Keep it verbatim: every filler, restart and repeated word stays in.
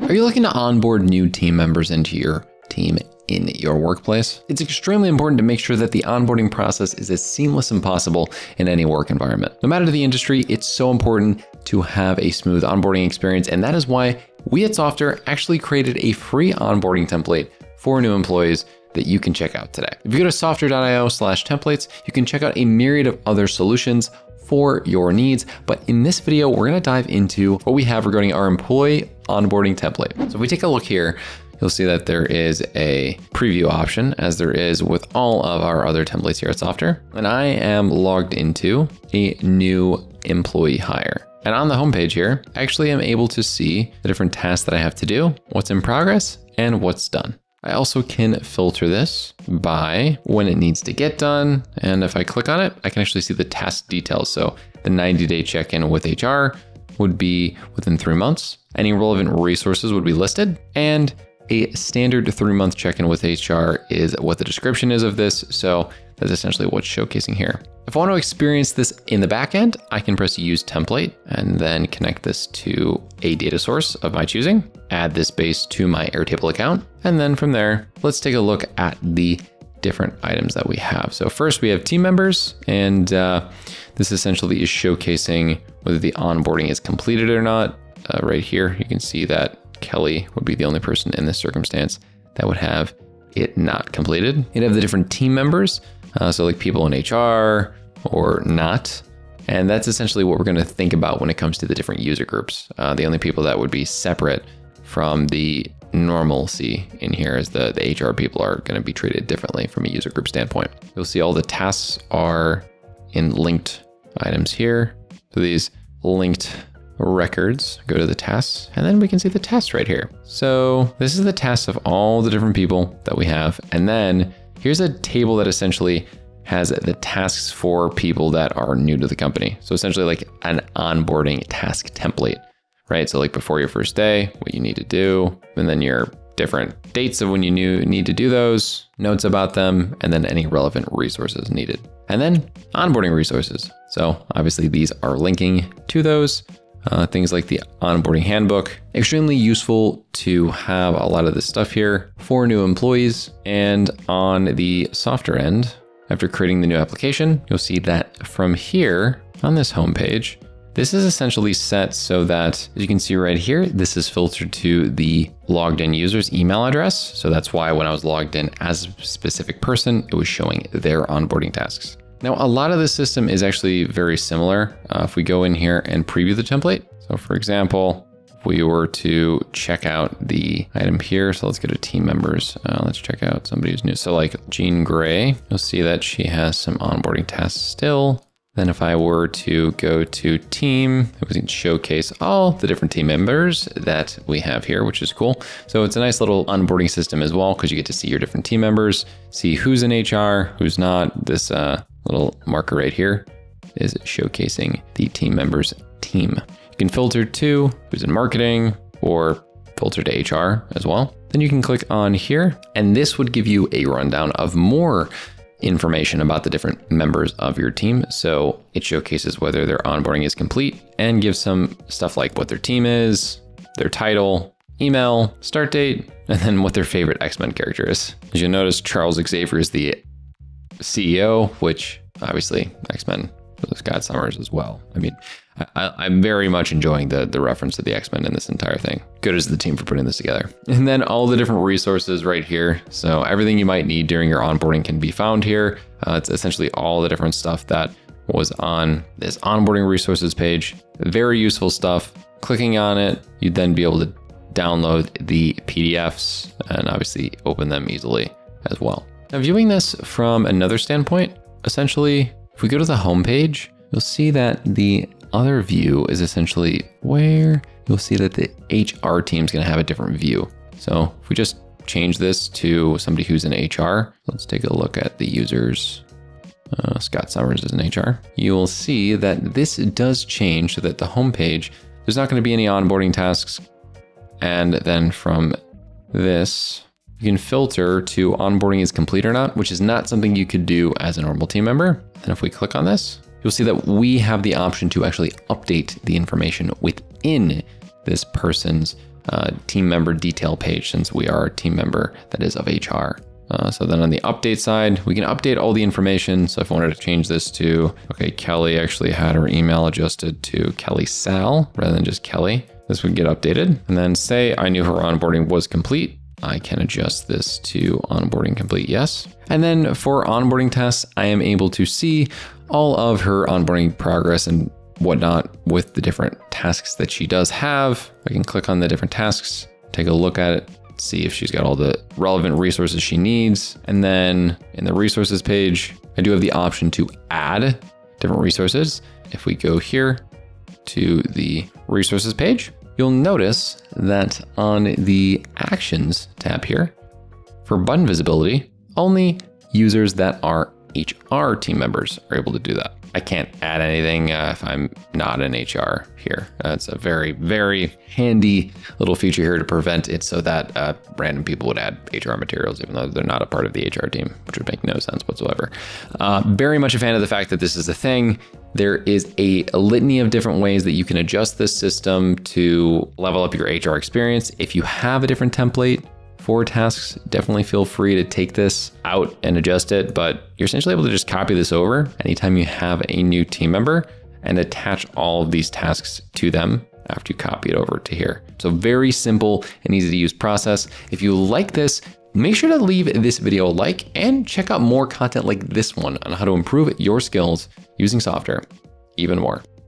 Are you looking to onboard new team members into your team in your workplace? It's extremely important to make sure that the onboarding process is as seamless as possible in any work environment. No matter the industry, it's so important to have a smooth onboarding experience, and that is why we at Softr actually created a free onboarding template for new employees that you can check out today. If you go to softr.io slash templates, you can check out a myriad of other solutions for your needs. But in this video, we're gonna dive into what we have regarding our employee onboarding template. So if we take a look here, you'll see that there is a preview option, as there is with all of our other templates here at Softr. And I am logged into a new employee hire. And on the homepage here, I actually am able to see the different tasks that I have to do, what's in progress, and what's done. I also can filter this by when it needs to get done. And if I click on it, I can actually see the task details. So the ninety day check-in with H R would be within three months. Any relevant resources would be listed. And a standard three month check-in with H R is what the description is of this. So that's essentially what's showcasing here. If I want to experience this in the backend, I can press use template and then connect this to a data source of my choosing, add this base to my Airtable account. And then from there, let's take a look at the different items that we have. So first we have team members, and uh, this essentially is showcasing whether the onboarding is completed or not. Uh, right here, you can see that Kelly would be the only person in this circumstance that would have it not completed. You'd have the different team members. Uh, so like people in H R or not. And that's essentially what we're going to think about when it comes to the different user groups. Uh, the only people that would be separate from the normalcy in here is the, the H R people are going to be treated differently from a user group standpoint. You'll see all the tasks are in linked items here. So these linked records, go to the tasks, and then we can see the tasks right here. So this is the tasks of all the different people that we have. And then here's a table that essentially has the tasks for people that are new to the company. So essentially like an onboarding task template, right? So like before your first day, what you need to do, and then your different dates of when you knew, need to do those, notes about them, and then any relevant resources needed. And then onboarding resources. So obviously these are linking to those. Uh, things like the onboarding handbook, extremely useful to have a lot of this stuff here for new employees. And on the Softr end, after creating the new application, you'll see that from here on this homepage, this is essentially set so that, as you can see right here, this is filtered to the logged in user's email address. So that's why when I was logged in as a specific person, it was showing their onboarding tasks. Now, a lot of this system is actually very similar. Uh, if we go in here and preview the template. So for example, if we were to check out the item here, so let's go to team members. Uh, let's check out somebody who's new. So like Jean Gray, you'll see that she has some onboarding tasks still. Then if I were to go to team, it would showcase all the different team members that we have here, which is cool. So it's a nice little onboarding system as well, because you get to see your different team members, see who's in H R, who's not. This uh, little marker right here is showcasing the team members team. You can filter to who's in marketing or filter to H R as well. Then you can click on here, and this would give you a rundown of more information about the different members of your team. So it showcases whether their onboarding is complete and gives some stuff like what their team is, their title, email, start date, and then what their favorite X-Men character is. As you'll notice, Charles Xavier is the C E O, which obviously X-Men was Scott Summers as well. I mean, I, I'm very much enjoying the, the reference to the X-Men in this entire thing. Good as the team for putting this together. And then all the different resources right here. So everything you might need during your onboarding can be found here. Uh, it's essentially all the different stuff that was on this onboarding resources page. Very useful stuff. Clicking on it, you'd then be able to download the P D Fs and obviously open them easily as well. Now, viewing this from another standpoint, essentially, if we go to the home page, you'll see that the other view is essentially where you'll see that the H R team is going to have a different view. So if we just change this to somebody who's in H R, let's take a look at the users. Uh, Scott Summers is in H R. You will see that this does change so that the home page, there's not going to be any onboarding tasks. And then from this, you can filter to onboarding is complete or not, which is not something you could do as a normal team member. And if we click on this, you'll see that we have the option to actually update the information within this person's uh, team member detail page, since we are a team member that is of H R. Uh, so then on the update side, we can update all the information. So if I wanted to change this to, okay, Kelly actually had her email adjusted to Kelly Sal rather than just Kelly, this would get updated. And then say I knew her onboarding was complete, I can adjust this to onboarding complete, yes. And then for onboarding tests, I am able to see all of her onboarding progress and whatnot with the different tasks that she does have. I can click on the different tasks, take a look at it, see if she's got all the relevant resources she needs. And then in the resources page, I do have the option to add different resources. If we go here to the resources page, you'll notice that on the actions tab here for button visibility, only users that are H R team members are able to do that. I can't add anything uh, if I'm not in H R here. That's a very, very handy little feature here to prevent it so that uh, random people would add H R materials, even though they're not a part of the H R team, which would make no sense whatsoever. Uh, very much a fan of the fact that this is a thing. There is a, a litany of different ways that you can adjust this system to level up your H R experience. If you have a different template for tasks, definitely feel free to take this out and adjust it, but you're essentially able to just copy this over anytime you have a new team member and attach all of these tasks to them after you copy it over to here. So very simple and easy to use process. If you like this, make sure to leave this video a like and check out more content like this one on how to improve your skills using Softr even more.